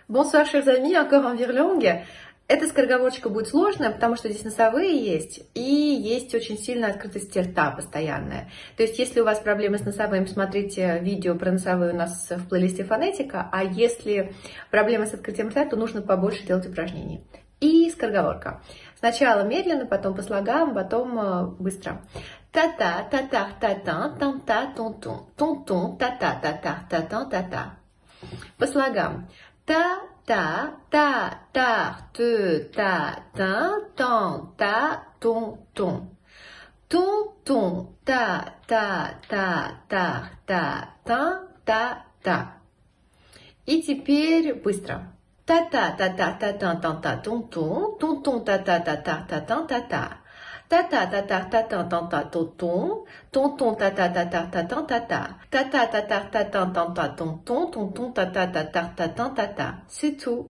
Bonsoir, chers amis, encore en верлёнге. Эта скороговорочка будет сложная, потому что здесь носовые есть, и есть очень сильная открытость рта постоянная. То есть, если у вас проблемы с носовым, смотрите видео про носовые у нас в плейлисте фонетика, а если проблемы с открытием рта, то нужно побольше делать упражнений. И скороговорка. Сначала медленно, потом по слогам, потом быстро. Та-та, та-та, та-та, там-та, тун-тун, тун-тун, та-та, та-та, та-та, та-та. По слогам. Та, та, та, та, ты, та, та, тон, та, тун, тун. Тун, тун, та, та, та, та, та, та, та, та. И теперь быстро. Та, та, та, та, та, та, та, та, тун, тун, тун, тун, та, та, та, та, та, та, та, та. Та-та-та-та-та-та-та-та-тун-тун, тун-тун-та-та-та-та-та-та-та. Та-та-та-та-та-та-та-та-тун-тун, тун-тун-та-та-та-та-та-та-та-та. C'est tout.